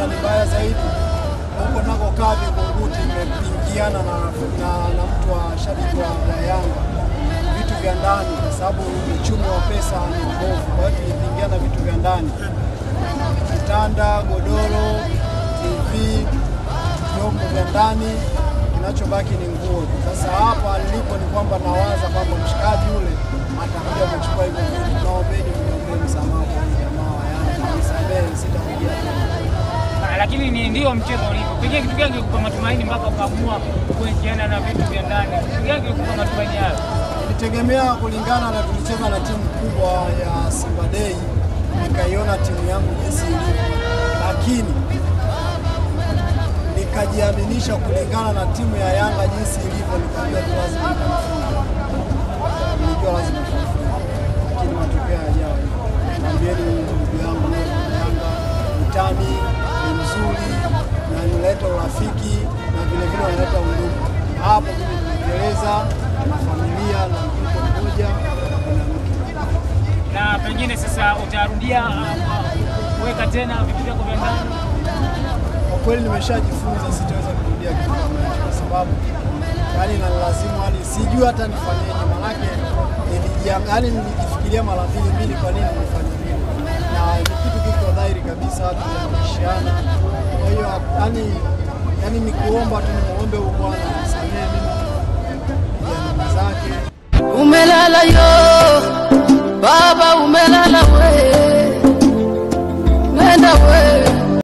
na ni mbaya zaidi, huko nako kavi Kunguti imepingiana na mtu wa shabiki wa Yanga vitu vya ndani, kwa sababu uchumi wa pesa ni mbovu. Kwa hiyo tulipingiana vitu vya ndani, kitanda, godoro, TV, vyombo vya ndani, kinachobaki ni nguo. Sasa hapa nilipo ni kwamba nawaza kwamba mshikaji yule atakuja kuchukua hivyo vitu. Naombeni mniombe msamaha kwa jamaa wa Yanga, nisamehe, sitarudia tena. Lakini ni ndio mchezo ulivyo. Pengine kitu gani kilikupa matumaini mpaka ukaamua kuingiana na vitu vya ndani? Kitu gani kilikupa matumaini hayo? Nilitegemea kulingana na tulicheza na timu kubwa ya Simba Day, nikaiona timu yangu jinsi ilivyo, lakini nikajiaminisha kulingana na timu ya Yanga jinsi ilivyo, nikajua tu lazima nitafunga. Nilijua lazima nitafunga, lakini matokeo hayajawa hivyo. Naambieni ndugu yangu Yanga mtani ni mzuri na nileta urafiki na vile vile wanaleta undugu. Hapo mimi nimeeleza na familia na mtoto mmoja na mke. Na pengine sasa utarudia kuweka tena vitu vyako vya ndani? Kwa kweli nimeshajifunza sitaweza kurudia kitu kama hicho, kwa sababu yani na lazima sijui hata nifanyeje, manake nilijifikiria mara mbili kwa nini nifanye hivyo, na kitu kiko dhahiri kabisa tunashirikiana. Kwa hiyo yani ni kuomba tu, nimuombe huyu Bwana asamehe mimi kijana zake. Umelala yo baba.